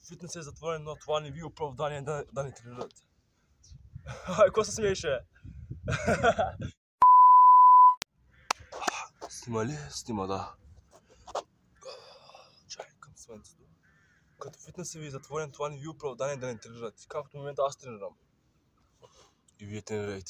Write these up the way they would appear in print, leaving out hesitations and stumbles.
Фитнес е затворен, но това не ви е оправдание да не тренирате. Какво се смееше? Снима ли? Снима, да. Чакам слънцето. Като фитнесът ви е затворен, това не ви е оправдание да не тренирате. Както в момента аз тренирам. И вие тренирайте.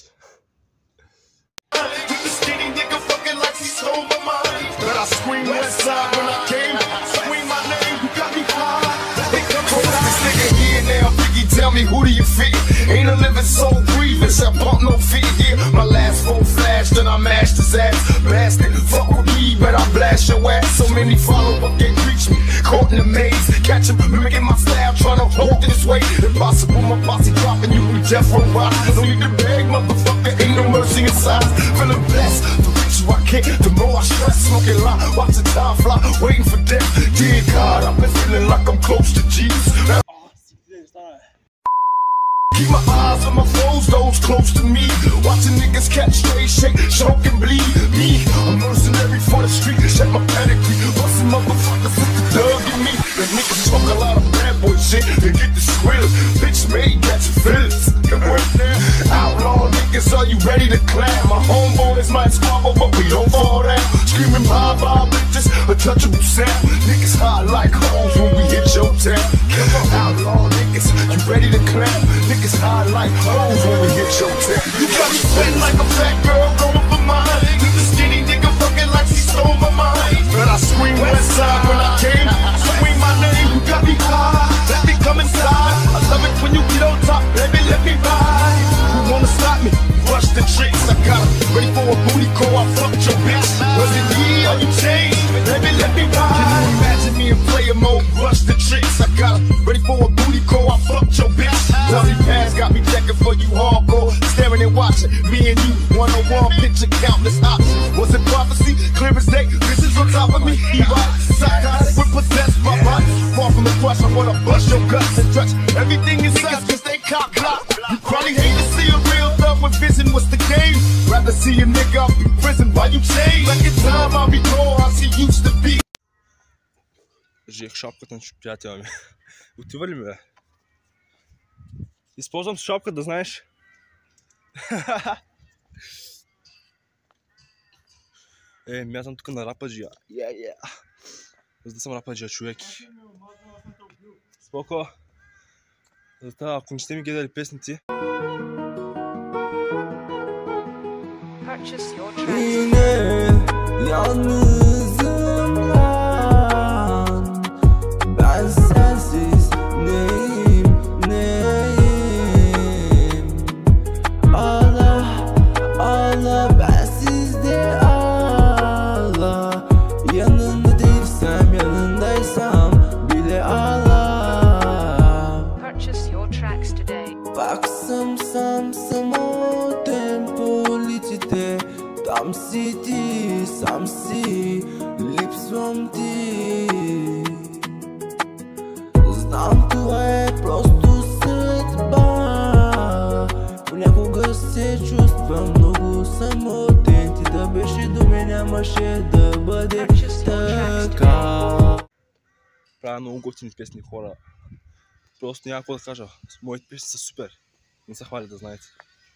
Tell me who do you fit? Ain't a living soul grievous. I bump no feet here. My last phone flashed and I mashed his ass. Blasted, fuck with me, but I blast your ass. So many follow up, can't reach me. Caught in the maze, catch him, mimicking my style, trying to hold this weight. Impossible, my posse dropping you from Jeff Rock. Don't need to beg, motherfucker, ain't no mercy inside. Feeling blessed, the richer I get, the more I stress. Smoking lie, watching time fly, waiting for death. Dear God, I've been feeling like I'm close to Jesus. Keep my eyes on my foes, those close to me. Watching niggas catch straight, shake, choke and bleed. Me, a mercenary for the street. Check my pedigree, bustin' motherfuckers with the dug in me. The niggas talk a lot of bad boy shit, they get the skrill. Bitch made, catch your feelings. Outlaw niggas, are you ready to clam? My homeboys might squabble, but we don't fall down. Screaming bye bye bitches, untouchable sound. Niggas hot like hoes when we hit your town. Outlaw niggas, you ready to clam? Niggas high like hoes when we hit your town. You got me sweating like a fat girl going for mine. You the skinny nigga fucking like she stole my mind. But I scream west side when I came. Scream my name, you got me high. Let me come inside. I love it when you get on top, baby, let me ride. Who wanna stop me? Rush the tricks. I got her ready for a booty call. I fucked your bitch. Was it me or you changed? Baby, let me ride. Can you imagine me in player mode? Rush the tricks. I got her ready for a booty call. I fucked your bitch. Bloody pass got me checking for you hardcore. Staring and watching, me and you, one-on-one, picture countless options. Was it prophecy? Clear as day, visions on top of me. Erotic, psychotic, we're possessed by bodies. Far from the crush, I wanna bust your guts and touch everything inside, cause they cop block. You probably hate to see a real thug with vision, what's the game? Rather see a nigga up in prison while you change. Like in time I'll be gone, as he used to be. Взех шапката на приятеля ми. Отива ли ми, бе? Използвам шапка, да знаеш. Мятам тук на рападжия. За да съм рападжия, човек. Споко. Зато, ако не сте ми гледали песните. Yine yalnızım lan. Ben sensiz neyim, neyim? Ağla, ağla, bensiz de ağla. Yanında değilsem, yanındaysam bile ağla. Purchase your tracks today. Baksam samsam o tempo летите. Там сиди, сам си, липсвам ти. Знам, това е просто съдба. Понякога се чувствам много самотен. Ти да беше до мен, нямаше да бъде така. Правя много готини песни, хора. Просто няма какво да кажа. Моите песни са супер. Не се хвали, да знаете.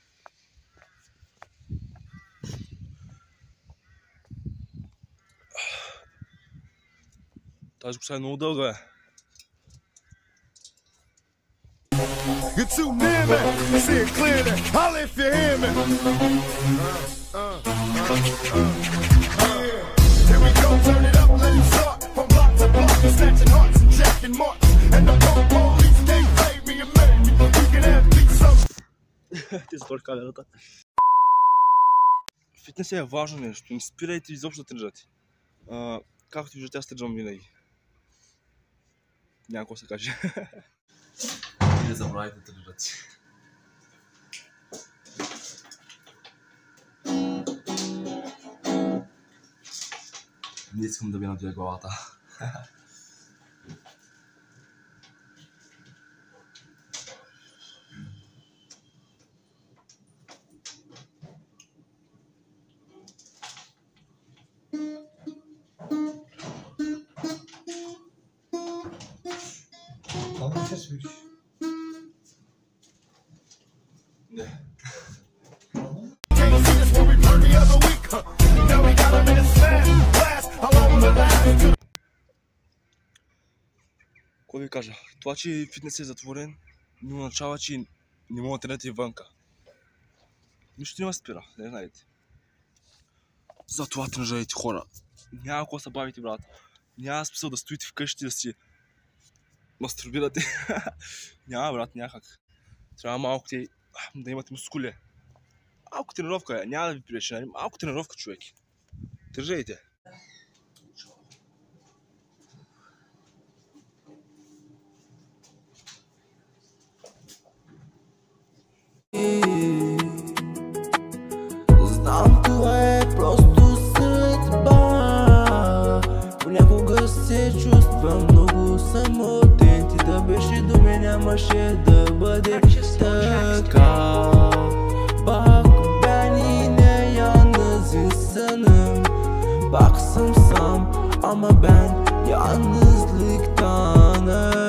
Тази коса е много дълга, бе. You're too near me, see it clearly. Holla if you hear me. Here we go, turn it up, let it start. From block to block, we're snatching hearts and jacking marks. And the police, they played me and made me. You can have beats so. Ти затвори камерата. Фитнес е важно нещо. Не спирайте изобщо да тренирате. Както виждате, аз тренирам винаги. Няма какво се каже. Не забравяйте да тренирате. Не искам да ви надуя главата. Şaşmış. Ne? Can't see this when we burned the other week, huh? Now we got 'em in a smash blast. How long will it last? Какво ви кажа? Това, че фитнес е затворен, не означава, че не мога да тренирате и вънка. Нищо няма спира, не знаете. Затова тренирайте, хора. Няма какво се бавите, брат. Няма смисъл да стоите вкъщи да си мастурбирате. Няма, брат, някак. Трябва малко да имате мускули. Малко тренировка, няма да ви прилечи. Малко тренировка, човек. Държайте. Знам, това е просто съдба. Понякога се чувствам много самотен. Ти да беше до мен, нямаше да бъде така. Bak beni ne yalnız insanım. Baksam ama ben yalnızlıktan